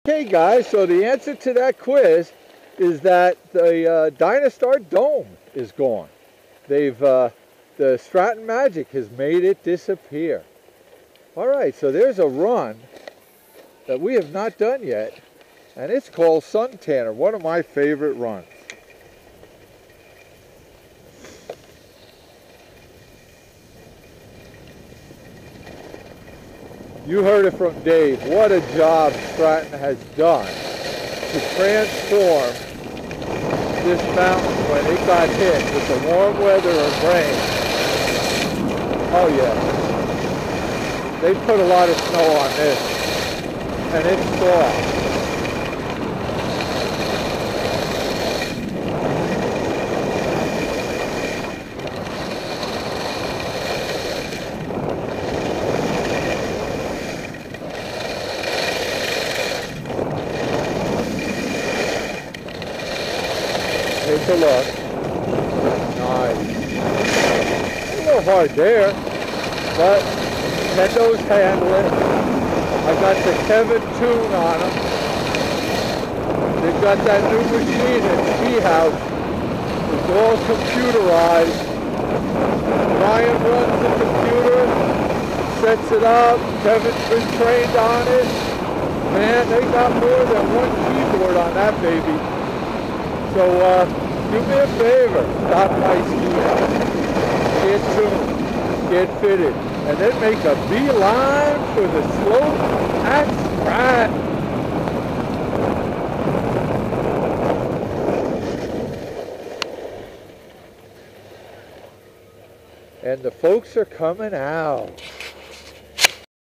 Okay guys, so the answer to that quiz is that the Dynastar Dome is gone. The Stratton Magic has made it disappear. Alright, so there's a run that we have not done yet, and it's called Sun Tanner, one of my favorite runs. You heard it from Dave. What a job Stratton has done to transform this mountain when it got hit with the warm weather and rain. Oh yeah. They put a lot of snow on this, and it's soft. Take a look. Nice. A little hard there, but Nintendo's handling. I got the Kevin tune on them. They've got that new machine at Ski House. It's all computerized. Ryan runs the computer, sets it up. Kevin's been trained on it. Man, they got more than one keyboard on that baby. So, do me a favor, stop by Ski House, get tuned, get fitted, and then make a beeline for the slope at Stratton. And the folks are coming out.